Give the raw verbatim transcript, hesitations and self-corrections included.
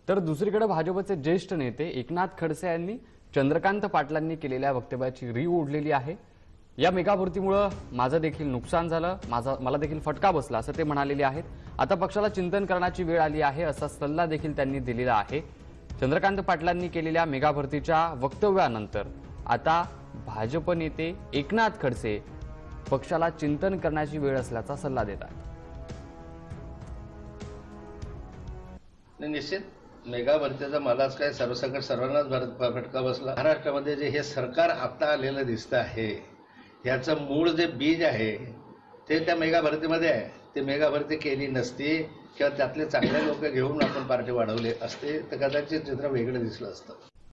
तर दुसरीकडे भाजपचे ज्येष्ठ नेते एकनाथ खडसे यांनी चंद्रकांत पाटलांनी केलेल्या वक्तव्याची रीव ओढलेली आहे। या मेगा भरतीमुळे माझं देखील नुकसान झालं, माझा मला देखील फटका बसला असं ते म्हणालेले आहेत। आता पक्षाला चिंतन करण्याची वेळ आली आहे असा सल्ला देखील त्यांनी दिलेला आहे। चंद्रकांत पाटलांनी केलेल्या मेगा भरतीच्या वक्तव्यानंतर आता भाजप नेते एकनाथ खडसे पक्षाला चिंतन करण्याची वेळ असल्याचा सल्ला देत आहेत। निश्चित मेगा भरतीचा मलाच काय सर्वसकट सर्वांनाच फटका बसला। महाराष्ट्रामध्ये जे हे सरकार आता आलेलं दिसतं आहे याचं मूळ जे बीज आहे ते त्या मेगा भरतीमध्ये आहे। ते मेगा भरती केली नसती किंवा त्यातले चांगले लोक घेऊन आपण पार्टी वाढवले असते तर कदाचित चित्र वेगळं दिसलं असतं।